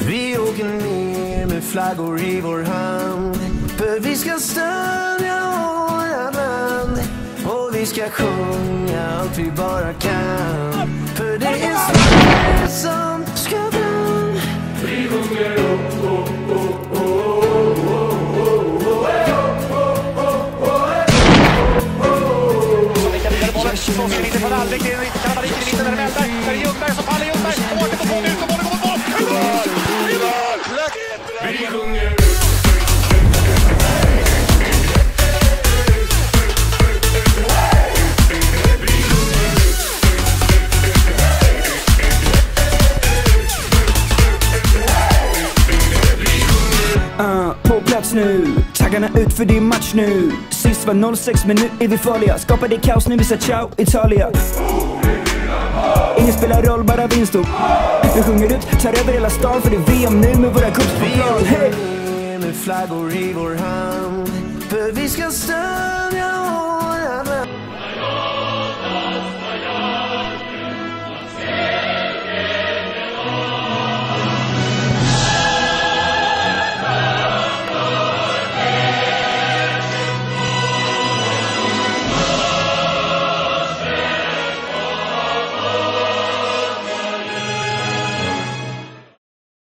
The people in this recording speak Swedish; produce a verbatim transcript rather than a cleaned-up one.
Vi åker ner med flaggor i vår hand, för vi ska stödja våra land. Och vi ska sjunga allt vi bara kan, för det är Sverige som ska fram. Vi sjunger upp, upp, upp, upp, så ska vi inte få Alvik, det är inte Kalamarik i mitten, där det väntar. Där är Ljungberg som faller, Ljungberg. Åker på mål, ut på mål, ut på mål. I mål! I mål! Vi sjunger. Uh, på plats nu, taggarna ut för det är match nu. Sist var noll sex, men nu är vi farliga. Skapar det kaos när vi säger ciao Italia. Ingen spelar roll, bara vinst och vi sjunger ut, tar över hela stan, för det är V M nu med våra kups på plan. Hey! Med flaggor i vår hand, för vi ska stödja